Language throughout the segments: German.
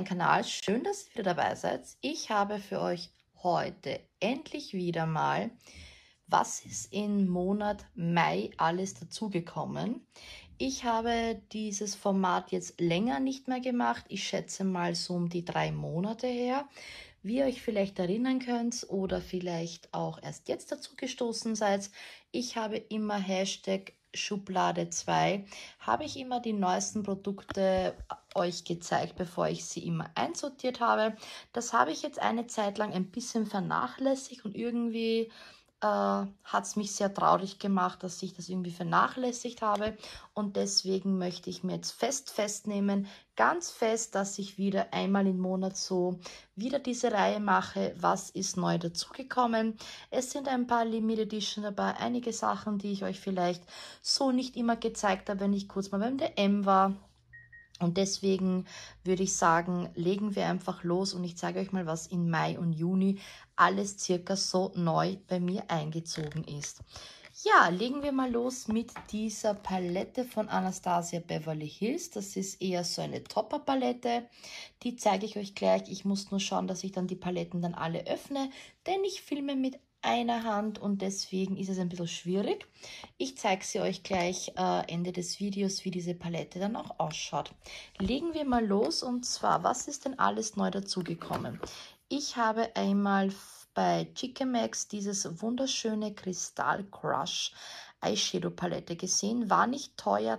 meinen Kanal. Schön, dass ihr wieder dabei seid. Ich habe für euch heute endlich wieder mal, was ist im Monat Mai alles dazugekommen. Ich habe dieses Format jetzt länger nicht mehr gemacht. Ich schätze mal so um die 3 Monate her. Wie ihr euch vielleicht erinnern könnt oder vielleicht auch erst jetzt dazu gestoßen seid, ich habe immer Hashtag Schublade 2, habe ich immer die neuesten Produkte euch gezeigt, bevor ich sie immer einsortiert habe. Das habe ich jetzt eine Zeit lang ein bisschen vernachlässigt und irgendwie hat es mich sehr traurig gemacht, dass ich das irgendwie vernachlässigt habe, und deswegen möchte ich mir jetzt festnehmen, ganz fest, dass ich wieder einmal im Monat so wieder diese Reihe mache, was ist neu dazugekommen. Es sind ein paar Limited Edition dabei, einige Sachen, die ich euch vielleicht so nicht immer gezeigt habe, wenn ich kurz mal beim DM war. Und deswegen würde ich sagen, legen wir einfach los und ich zeige euch mal, was in Mai und Juni alles circa so neu bei mir eingezogen ist. Ja, legen wir mal los mit dieser Palette von Anastasia Beverly Hills. Das ist eher so eine Topper-Palette. Die zeige ich euch gleich. Ich muss nur schauen, dass ich dann die Paletten dann alle öffne, denn ich filme mit einer Hand und deswegen ist es ein bisschen schwierig. Ich zeige sie euch gleich Ende des Videos, wie diese Palette dann auch ausschaut. Legen wir mal los, und zwar, was ist denn alles neu dazugekommen? Ich habe einmal bei Chica Max dieses wunderschöne Kristall Crush Eyeshadow Palette gesehen. War nicht teuer,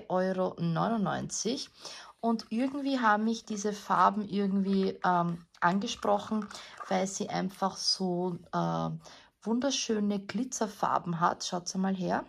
3,99 € und irgendwie haben mich diese Farben irgendwie angesprochen, weil sie einfach so wunderschöne Glitzerfarben hat. Schaut mal her.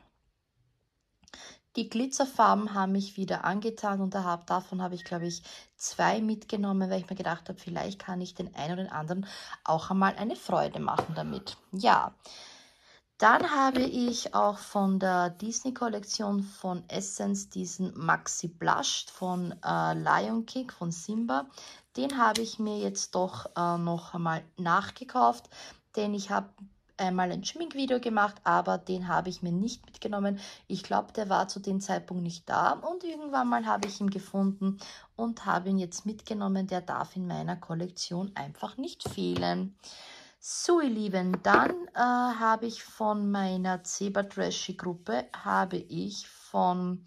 Die Glitzerfarben haben mich wieder angetan und davon habe ich, glaube ich, 2 mitgenommen, weil ich mir gedacht habe, vielleicht kann ich den einen oder den anderen auch einmal eine Freude machen damit. Ja, dann habe ich auch von der Disney-Kollektion von Essence diesen Maxi Blush von Lion King von Simba. Den habe ich mir jetzt doch noch einmal nachgekauft, denn ich habe einmal ein Schminkvideo gemacht, aber den habe ich mir nicht mitgenommen. Ich glaube, der war zu dem Zeitpunkt nicht da und irgendwann mal habe ich ihn gefunden und habe ihn jetzt mitgenommen. Der darf in meiner Kollektion einfach nicht fehlen. So, ihr Lieben, dann habe ich von meiner Zebra Trashy Gruppe, habe ich von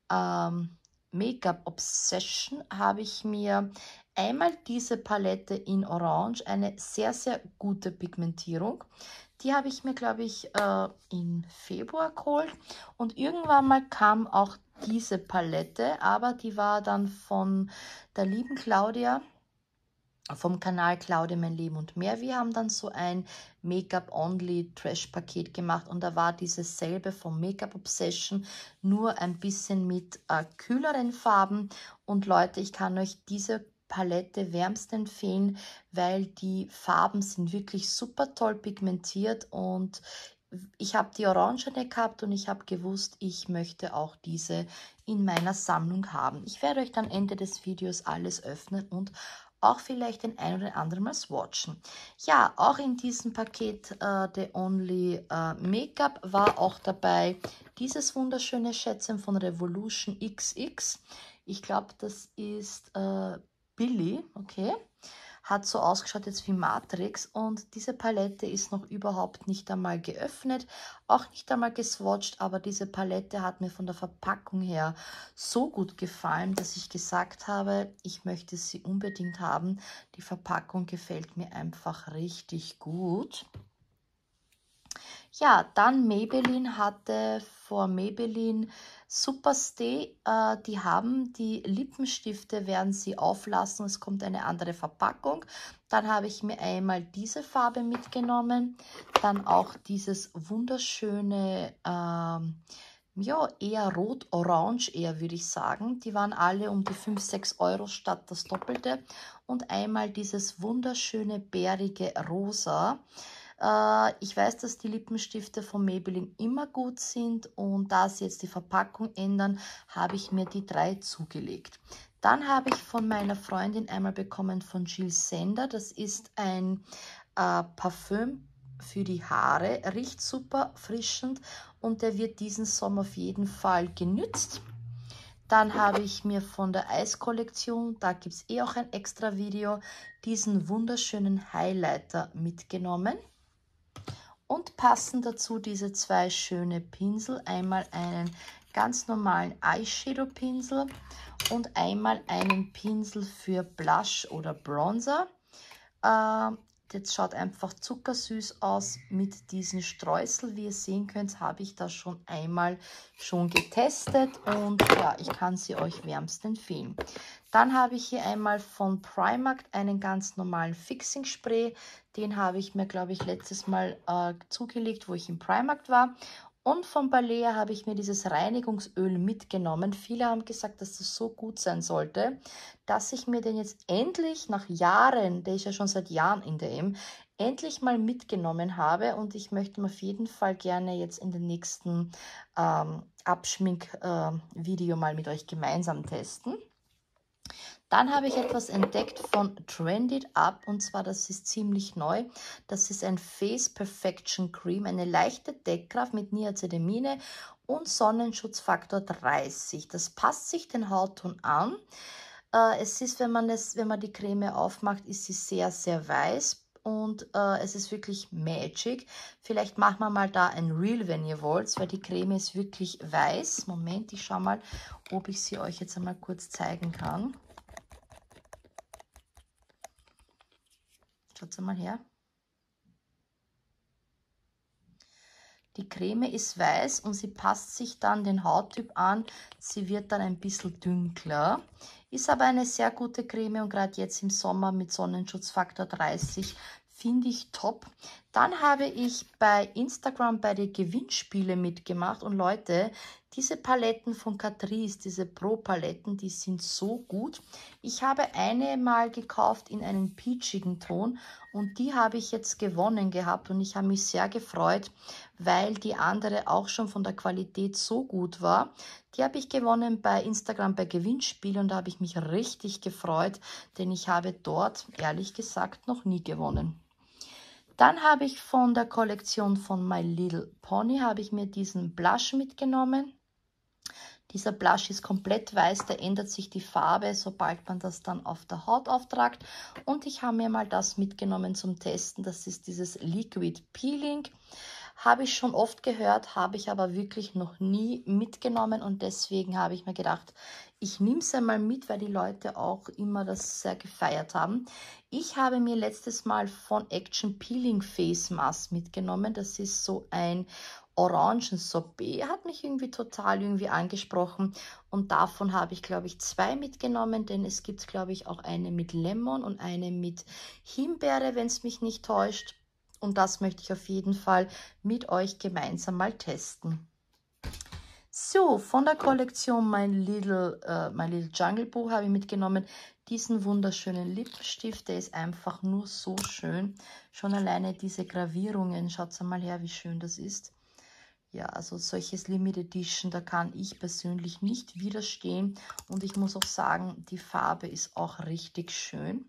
Make-up Obsession, habe ich mir einmal diese Palette in Orange, eine sehr, sehr gute Pigmentierung. Die habe ich mir, glaube ich, im Februar geholt und irgendwann mal kam auch diese Palette, aber die war dann von der lieben Claudia vom Kanal Claudia Mein Leben und mehr. Wir haben dann so ein Make-up-Only-Trash-Paket gemacht und da war dieses selbe vom Make-up Obsession, nur ein bisschen mit kühleren Farben. Und Leute, ich kann euch diese Palette wärmstens empfehlen, weil die Farben sind wirklich super toll pigmentiert und ich habe die Orangene gehabt und ich habe gewusst, ich möchte auch diese in meiner Sammlung haben. Ich werde euch dann Ende des Videos alles öffnen und auch vielleicht den ein oder anderen mal swatchen. Ja, auch in diesem Paket The Only Make-up war auch dabei dieses wunderschöne Schätzchen von Revolution XX. Ich glaube, das ist Billy, okay. Hat so ausgeschaut jetzt wie Matrix und diese Palette ist noch überhaupt nicht einmal geöffnet, auch nicht einmal geswatcht, aber diese Palette hat mir von der Verpackung her so gut gefallen, dass ich gesagt habe, ich möchte sie unbedingt haben. Die Verpackung gefällt mir einfach richtig gut. Ja, dann Maybelline hatte vor Maybelline Superstay. Die haben die Lippenstifte, werden sie auflassen. Es kommt eine andere Verpackung. Dann habe ich mir einmal diese Farbe mitgenommen. Dann auch dieses wunderschöne, ja, eher rot-orange, eher würde ich sagen. Die waren alle um die 5, 6 € statt das Doppelte. Und einmal dieses wunderschöne bärige Rosa. Ich weiß, dass die Lippenstifte von Maybelline immer gut sind und da sie jetzt die Verpackung ändern, habe ich mir die 3 zugelegt. Dann habe ich von meiner Freundin einmal bekommen von Jill Sander. Das ist ein Parfüm für die Haare, riecht super frischend und der wird diesen Sommer auf jeden Fall genützt. Dann habe ich mir von der Eiskollektion, da gibt es auch ein extra Video, diesen wunderschönen Highlighter mitgenommen. Und passen dazu diese zwei schöne Pinsel. Einmal einen ganz normalen Eyeshadow-Pinsel und einmal einen Pinsel für Blush oder Bronzer. Das schaut einfach zuckersüß aus mit diesen Streusel. Wie ihr sehen könnt, habe ich das schon einmal getestet und ja, ich kann sie euch wärmstens empfehlen. Dann habe ich hier einmal von Primark einen ganz normalen Fixing Spray. Den habe ich mir, glaube ich, letztes Mal zugelegt, wo ich im Primark war. Und von Balea habe ich mir dieses Reinigungsöl mitgenommen. Viele haben gesagt, dass das so gut sein sollte, dass ich mir den jetzt endlich nach Jahren, der ist ja schon seit Jahren in der DM, endlich mal mitgenommen habe. Und ich möchte auf jeden Fall gerne jetzt in den nächsten Abschmink-Video mal mit euch gemeinsam testen. Dann habe ich etwas entdeckt von Trended Up und zwar, das ist ziemlich neu. Das ist ein Face Perfection Cream, eine leichte Deckkraft mit Niacinamide und Sonnenschutzfaktor 30. Das passt sich den Hautton an. Es ist, wenn man die Creme aufmacht, ist sie sehr, sehr weiß. Und es ist wirklich Magic. Vielleicht machen wir mal da ein Reel, wenn ihr wollt, weil die Creme ist wirklich weiß. Moment, ich schaue mal, ob ich sie euch jetzt einmal kurz zeigen kann. Schaut mal her. Die Creme ist weiß und sie passt sich dann den Hauttyp an. Sie wird dann ein bisschen dunkler. Ist aber eine sehr gute Creme und gerade jetzt im Sommer mit Sonnenschutzfaktor 30 finde ich top. Dann habe ich bei Instagram bei den Gewinnspielen mitgemacht und Leute, diese Paletten von Catrice, diese Pro-Paletten, die sind so gut. Ich habe eine mal gekauft in einem peachigen Ton und die habe ich jetzt gewonnen gehabt und ich habe mich sehr gefreut, weil die andere auch schon von der Qualität so gut war. Die habe ich gewonnen bei Instagram bei Gewinnspielen und da habe ich mich richtig gefreut, denn ich habe dort, ehrlich gesagt, noch nie gewonnen. Dann habe ich von der Kollektion von My Little Pony, habe ich mir diesen Blush mitgenommen. Dieser Blush ist komplett weiß, da ändert sich die Farbe, sobald man das dann auf der Haut auftragt. Und ich habe mir mal das mitgenommen zum Testen, das ist dieses Liquid Peeling. Habe ich schon oft gehört, habe ich aber wirklich noch nie mitgenommen und deswegen habe ich mir gedacht, ich nehme es einmal mit, weil die Leute auch immer das sehr gefeiert haben. Ich habe mir letztes Mal von Action Peeling Face Mask mitgenommen. Das ist so ein Orangensorbet, hat mich irgendwie total angesprochen und davon habe ich, glaube ich, 2 mitgenommen, denn es gibt, glaube ich, auch eine mit Lemon und eine mit Himbeere, wenn es mich nicht täuscht. Und das möchte ich auf jeden Fall mit euch gemeinsam mal testen. So, von der Kollektion My Little Jungle Book habe ich mitgenommen diesen wunderschönen Lippenstift. Der ist einfach nur so schön. Schon alleine diese Gravierungen, schaut mal her, wie schön das ist. Ja, also solches Limited Edition, da kann ich persönlich nicht widerstehen. Und ich muss auch sagen, die Farbe ist auch richtig schön.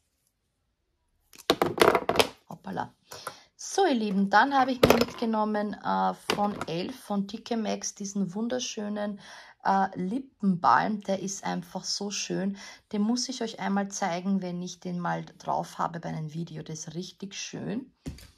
Hoppala. So, ihr Lieben, dann habe ich mir mitgenommen von Elf, von TK Maxx, diesen wunderschönen Lippenbalm. Der ist einfach so schön. Den muss ich euch einmal zeigen, wenn ich den mal drauf habe bei einem Video. Das ist richtig schön.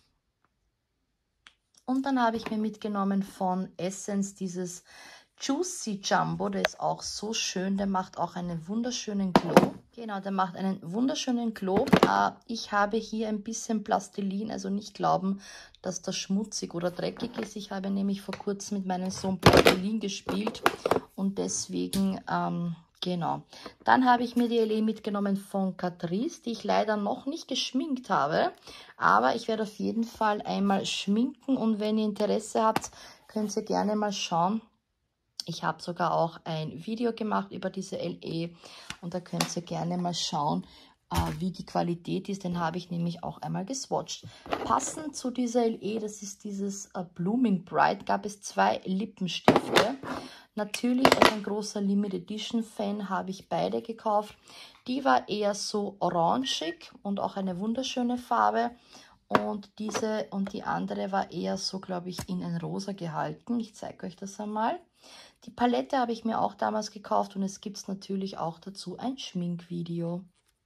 Und dann habe ich mir mitgenommen von Essence dieses Juicy Jumbo. Der ist auch so schön. Der macht auch einen wunderschönen Glow. Genau, der macht einen wunderschönen Glow. Ich habe hier ein bisschen Plastilin, also nicht glauben, dass das schmutzig oder dreckig ist. Ich habe nämlich vor kurzem mit meinem Sohn Plastilin gespielt und deswegen, genau. Dann habe ich mir die LE mitgenommen von Catrice, die ich leider noch nicht geschminkt habe. Aber ich werde auf jeden Fall einmal schminken und wenn ihr Interesse habt, könnt ihr gerne mal schauen. Ich habe sogar auch ein Video gemacht über diese LE und da könnt ihr gerne mal schauen, wie die Qualität ist. Den habe ich nämlich auch einmal geswatcht. Passend zu dieser LE, das ist dieses Blooming Bright, gab es 2 Lippenstifte. Natürlich als ein großer Limited Edition Fan habe ich beide gekauft. Die war eher so orangig und auch eine wunderschöne Farbe. Und diese und die andere war eher so, glaube ich, in ein Rosa gehalten. Ich zeige euch das einmal. Die Palette habe ich mir auch damals gekauft und es gibt natürlich auch dazu ein Schminkvideo.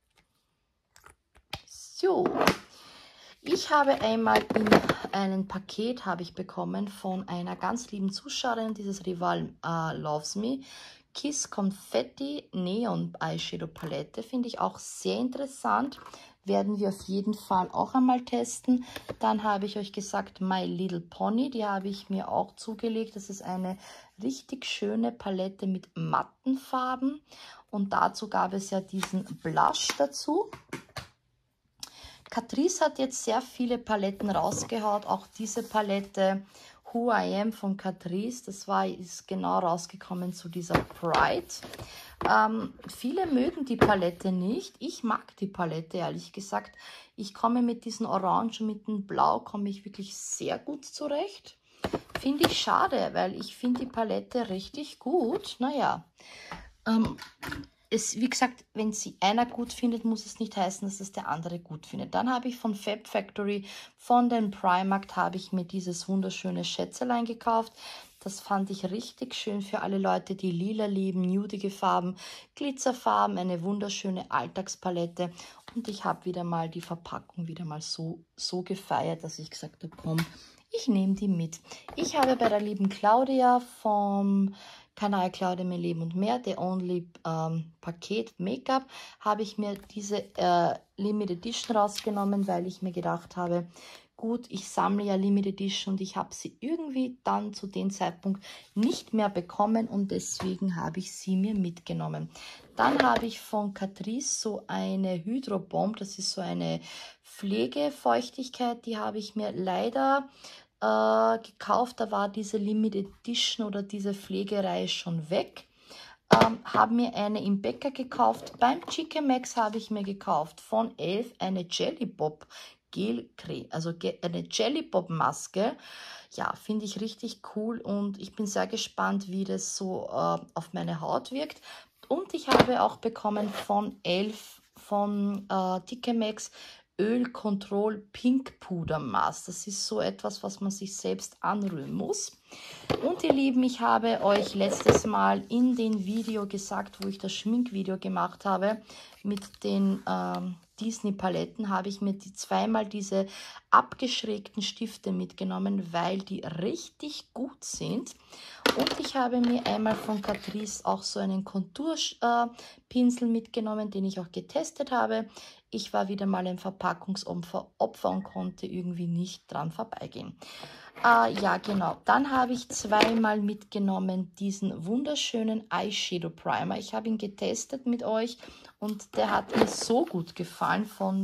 So, ich habe einmal in ein Paket habe ich bekommen von einer ganz lieben Zuschauerin, dieses Rival Loves Me. Kiss Confetti Neon Eyeshadow Palette, finde ich auch sehr interessant. Werden wir auf jeden Fall auch einmal testen. Dann habe ich euch gesagt, My Little Pony, die habe ich mir auch zugelegt. Das ist eine richtig schöne Palette mit matten Farben. Und dazu gab es ja diesen Blush dazu. Catrice hat jetzt sehr viele Paletten rausgehaut, auch diese Palette Who I Am von Catrice, ist genau rausgekommen zu dieser Pride. Viele mögen die Palette nicht, ich mag die Palette ehrlich gesagt. Ich komme mit diesen Orange und mit dem Blau komme ich wirklich sehr gut zurecht. Finde ich schade, weil ich finde die Palette richtig gut. Naja, wie gesagt, wenn sie einer gut findet, muss es nicht heißen, dass es der andere gut findet. Dann habe ich von Fab Factory, von den Primark, habe ich mir dieses wunderschöne Schätzelein gekauft. Das fand ich richtig schön für alle Leute, die lila lieben, nudige Farben, Glitzerfarben, eine wunderschöne Alltagspalette. Und ich habe wieder mal die Verpackung wieder mal so gefeiert, dass ich gesagt habe, komm, ich nehme die mit. Ich habe bei der lieben Claudia vom Kanal Claudia Mein Leben und mehr, The Only Paket Make-up, habe ich mir diese Limited Edition rausgenommen, weil ich mir gedacht habe, gut, ich sammle ja Limited Edition und ich habe sie irgendwie dann zu dem Zeitpunkt nicht mehr bekommen und deswegen habe ich sie mir mitgenommen. Dann habe ich von Catrice so eine Hydro Bomb, das ist so eine Pflegefeuchtigkeit, die habe ich mir leider gekauft, da war diese Limited Edition oder diese Pflegereihe schon weg. Habe mir eine im Bäcker gekauft. Beim Chicken Max habe ich mir gekauft von Elf eine Jelly Bob Gelcreme, also eine Jelly Bob Maske. Ja, finde ich richtig cool und ich bin sehr gespannt, wie das so auf meine Haut wirkt. Und ich habe auch bekommen von Elf von Chicken Max Öl Control Pink Puder Mask. Das ist so etwas, was man sich selbst anrühren muss. Und ihr Lieben, ich habe euch letztes Mal in dem Video gesagt, wo ich das Schminkvideo gemacht habe, mit den Disney Paletten, habe ich mir zweimal diese abgeschrägten Stifte mitgenommen, weil die richtig gut sind. Und ich habe mir einmal von Catrice auch so einen Konturpinsel mitgenommen, den ich auch getestet habe. Ich war wieder mal ein Verpackungsopfer und konnte irgendwie nicht dran vorbeigehen. Ja, genau. Dann habe ich zweimal mitgenommen diesen wunderschönen Eyeshadow Primer. Ich habe ihn getestet mit euch und der hat mir so gut gefallen von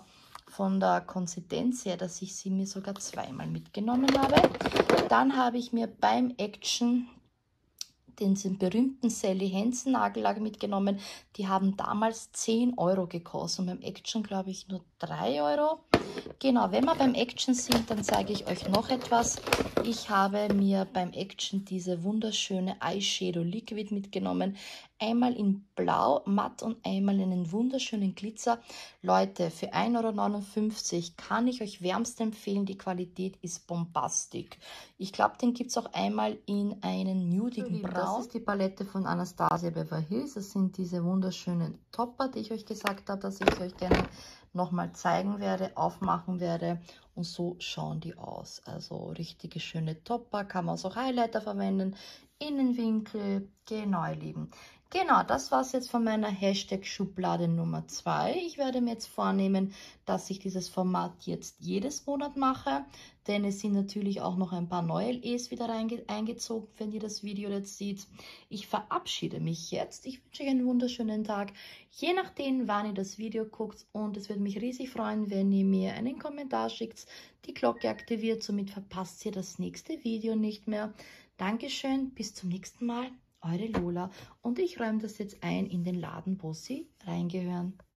der Konsistenz her, dass ich sie mir sogar zweimal mitgenommen habe. Dann habe ich mir beim Action den berühmten Sally Hansen Nagellack mitgenommen. Die haben damals 10 € gekostet und beim Action glaube ich nur 3 €. Genau, wenn wir beim Action sind, dann zeige ich euch noch etwas. Ich habe mir beim Action diese wunderschöne Eyeshadow Liquid mitgenommen. Einmal in Blau matt und einmal in einen wunderschönen Glitzer. Leute, für 1,59 € kann ich euch wärmst empfehlen. Die Qualität ist bombastisch. Ich glaube, den gibt es auch einmal in einen nudigen Braun. Das ist die Palette von Anastasia Beverly Hills. Das sind diese wunderschönen Topper, die ich euch gesagt habe, dass ich euch gerne nochmal zeigen werde, aufmachen werde. Und so schauen die aus. Also richtige schöne Topper. Kann man auch Highlighter verwenden. Innenwinkel. Genau, ihr Lieben. Genau, das war es jetzt von meiner Hashtag-Schublade Nummer 2. Ich werde mir jetzt vornehmen, dass ich dieses Format jetzt jedes Monat mache, denn es sind natürlich auch noch ein paar neue LEs wieder eingezogen, wenn ihr das Video jetzt seht. Ich verabschiede mich jetzt. Ich wünsche euch einen wunderschönen Tag, je nachdem, wann ihr das Video guckt, und es würde mich riesig freuen, wenn ihr mir einen Kommentar schickt, die Glocke aktiviert, somit verpasst ihr das nächste Video nicht mehr. Dankeschön, bis zum nächsten Mal. Eure Lola, und ich räume das jetzt ein in den Laden, wo sie reingehören.